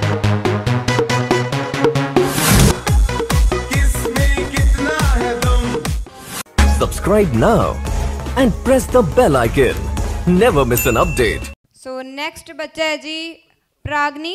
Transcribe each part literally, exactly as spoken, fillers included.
Subscribe now and press the bell icon. Never miss an update. So next बच्चा है जी प्राग्नी।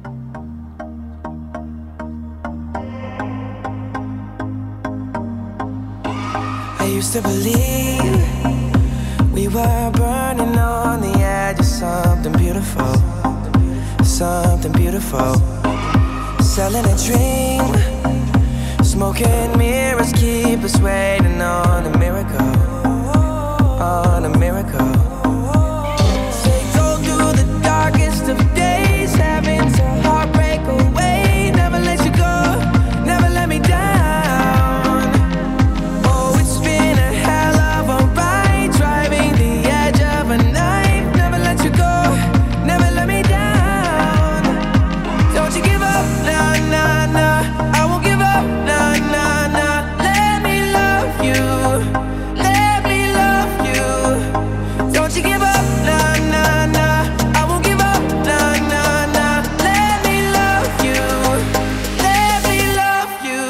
I used to believe we were burning on the edge of something beautiful, something beautiful. Selling a dream, smoking mirrors keep us waiting on a miracle, on a miracle. They go through the darkest of days, having to heartbreak away. Never let you go, never let me down. Oh, it's been a hell of a ride, driving the edge of a knife. Never let you go, never let me down. Don't you give up, nah, nah, nah. I won't give up, nah, nah, nah. Let me love you, let me love you. Don't you give up, nah, nah, nah. I won't give up, nah, nah, nah. Let me love you, let me love you.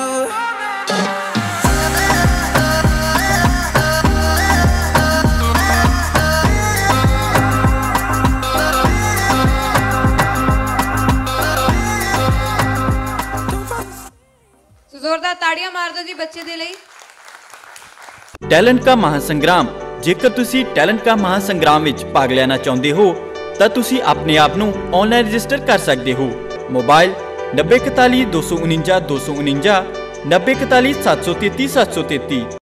So जोरदार ताड़ियां मार दो जी बच्चे दे ਲਈ। Talent ਕਾ ਮਹਾਸੰਗਰਾਮ। ਜੇਕਰ ਤੁਸੀਂ talent ਕਾ ਮਹਾਸੰਗਰਾਮ ਵਿੱਚ ਭਾਗ ਲੈਣਾ ਚਾਹੁੰਦੇ ਹੋ ਤਾਂ ਤੁਸੀਂ ਆਪਣੇ ਆਪ ਨੂੰ ਆਨਲਾਈਨ ਰਜਿਸਟਰ ਕਰ ਸਕਦੇ ਹੋ। ਮੋਬਾਈਲ ਨੱਬੇ ਇਕਤਾਲੀ ਦੋ ਸੌ ਉਣੰਜਾ ਦੋ ਸੌ ਉਣੰਜਾ ਨੱਬੇ ਇਕਤਾਲੀ ਸੱਤ ਸੌ ਤੇਤੀ ਸੱਤ ਸੌ ਤੇਤੀ।